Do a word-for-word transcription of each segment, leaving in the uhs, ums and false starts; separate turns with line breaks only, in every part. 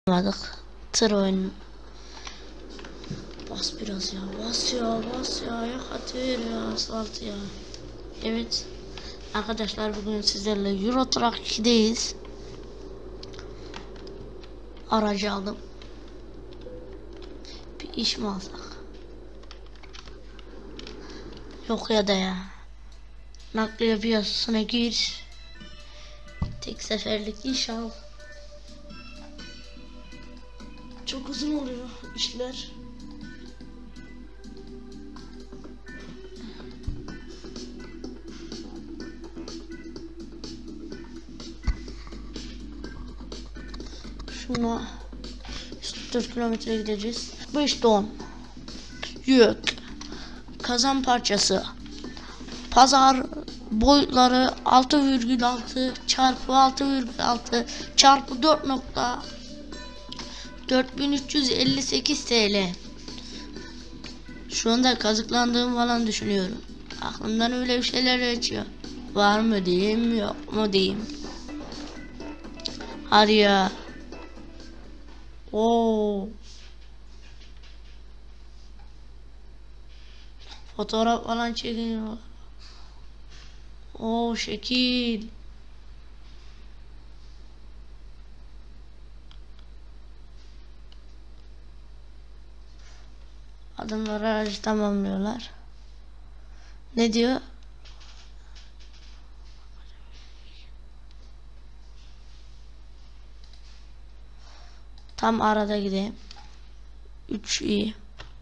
Yapmadık. Tır oyunu. Bas biraz ya. Bas ya. Bas ya. Yakatıyor ya. Asfalt ya. Evet. Arkadaşlar bugün sizlerle Euro Truck iki'deyiz. Aracı aldım. Bir iş mi alsak? Yok ya da ya. Nakliye piyasasına gir. Tek seferlik iş al. Çok uzun oluyor işler. Şuna dört kilometre gideceğiz. beş ton yük, kazan parçası, pazar boyutları altı virgül altı çarpı altı virgül altı çarpı dört nokta dört bin üç yüz elli sekiz TL. Şu anda kazıklandığım falan düşünüyorum. Aklımdan öyle bir şeyler geçiyor. Var mı diyeyim, yok mu diyeyim. Hadi ya. Oo. Fotoğraf falan çekiniyor. Oo şekil. Adamlar aracı tamamlıyorlar. Ne diyor? Tam arada gideyim. üç iyi.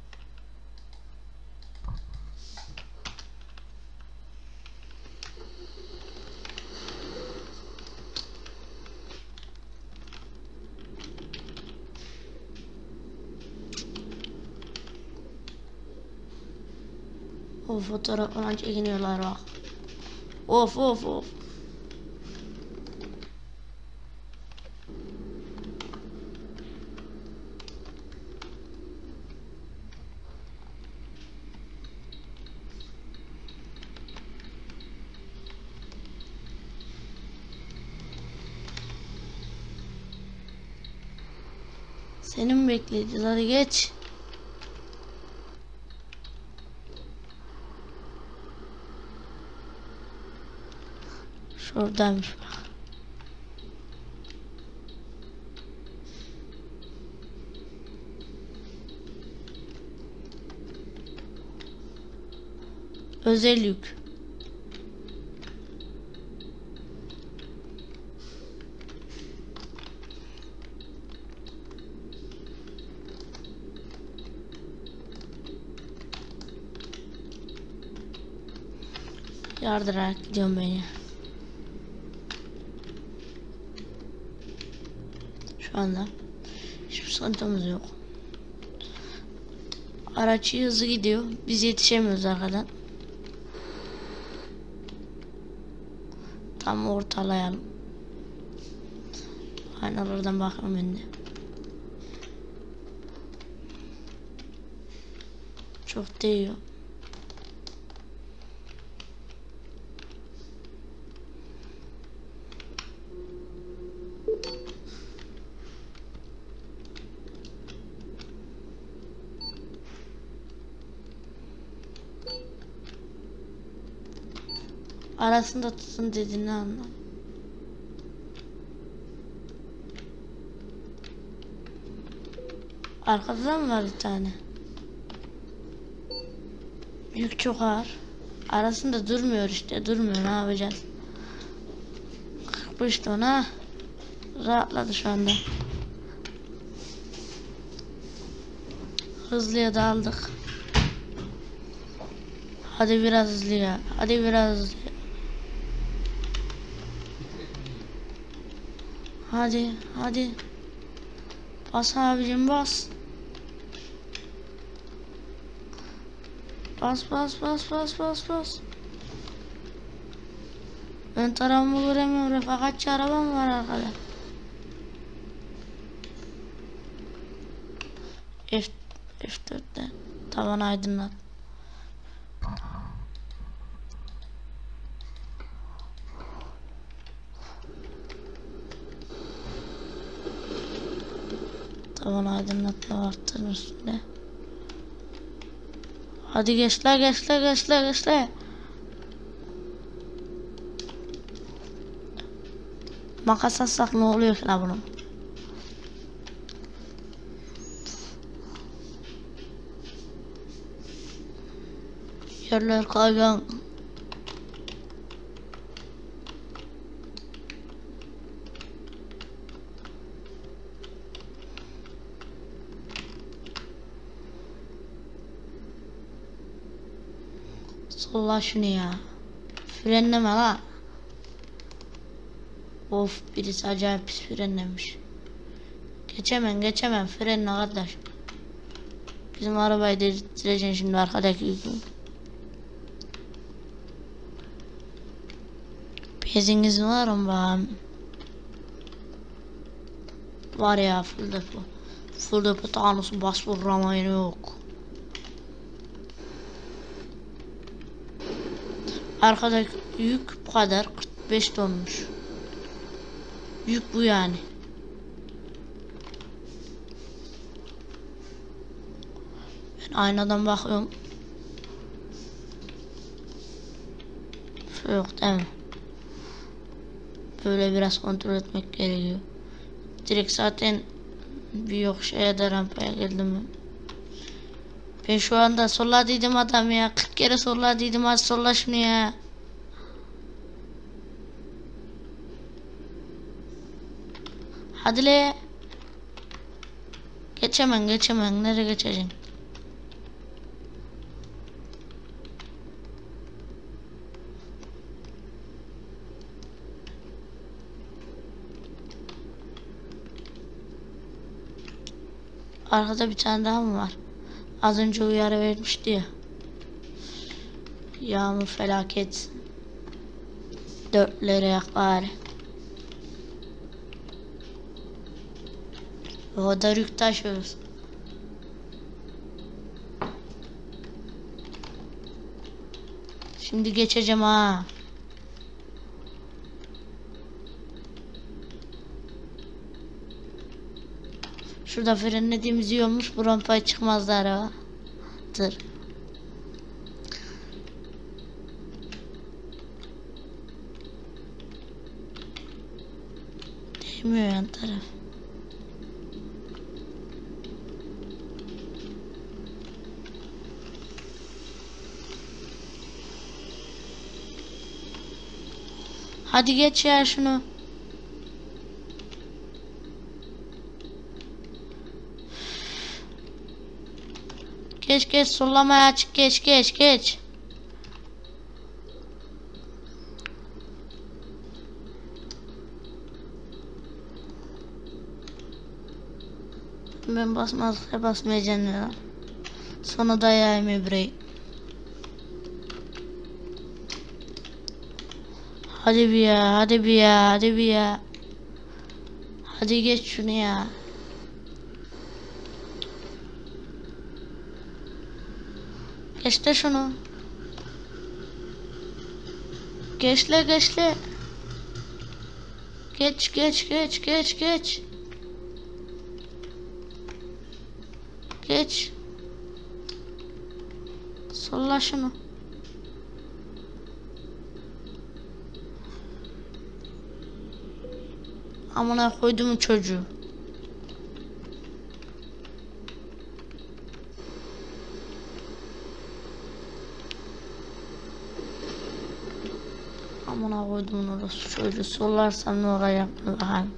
O fotoğraf falan çekiniyorlar bak. Of of of. Seni mi bekleyeceğiz? Hadi geç. Şuradaymış bak. Özel yük. Yardırarak gidiyorum beni. Şu anda hiçbir sıkıntımız yok. Araç hızlı gidiyor. Biz yetişemiyoruz arkadan. Tam ortalayalım. Aynalardan bakalım ben de. Çok değiyor. Arasında tutun dediğini anladım. Arkada mı var bir tane? Yük çok ağır. Arasında durmuyor işte. Durmuyor. Ne yapacağız? kırk beş ton ha. Rahatladı şu anda. Hızlıya da aldık. Hadi biraz hızlıya. Hadi biraz hızlıya. Hadi. Hadi. Bas abicim bas. Bas bas bas bas bas bas. Ön tarafımı göremiyorum. Refakatçi arabam var arkada. F F dört'te tavan aydınlat. Tavan aydınlatma arttırın üstünde. Hadi geçle geçle geçle geçle. Makas atsak ne oluyor ki la bunun? Yerler kaygan. Solla şunu ya. Frenleme la. Of, birisi acayip pis frenlemiş. Geçemem geçemem frenle kardeş. Bizim arabayı değiştireceksin şimdi arkadaki yükü. Beziniz var mı bakalım? Var ya, full depo. Full depo tanusu bas vurramayın yok. Arkadaki yük bu kadar, kırk beş tonmuş. Yük bu yani. Ben aynadan bakıyorum. Şu yok değil mi? Böyle biraz kontrol etmek gerekiyor. Direkt zaten bir yok şeye de rampaya geldim. Ben şu anda solladıydım adam ya. kırk kere solladıydım, az solla şunu ya. Hadi le. Geçemem geçemem. Nereye geçeceksin? Arkada bir tane daha mı var? Az önce uyarı vermişti ya. Yağmur felaket. Dörtlere yak bari. O da yük taşıyoruz. Şimdi geçeceğim ha. Şurada frenlediğimiz iyi olmuş. Bu rampaya çıkmazdı araba. Tır. Değmiyor yan taraf. Hadi geç ya şunu. Geç geç, sollamaya açık, geç geç geç. Ben basmazsa basmayacağım ya. Sonra dayayım ibreyi. Hadi bir ya, hadi bir ya, hadi bir ya. Hadi geç şunu ya. Geçle şunu. Geçle geçle. Geç geç geç geç geç. Geç. Solla şunu. Amına koydum çocuğu. Amına koydum orası çocuğu. Sollarsam ne olacak bakayım.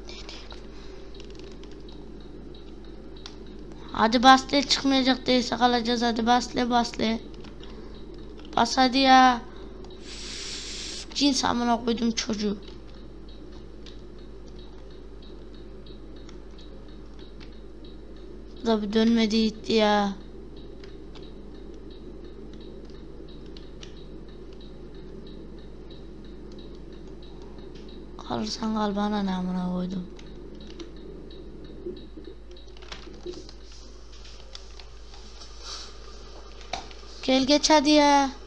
Hadi basle, çıkmayacak değilse kalacağız. Hadi basle basle. Bas hadi ya. Üff, cins amına koydum çocuğu. Bu da bir dönmedi gitti ya. Kalırsan kal, bana ne amına koydum. Gel geç hadi ya.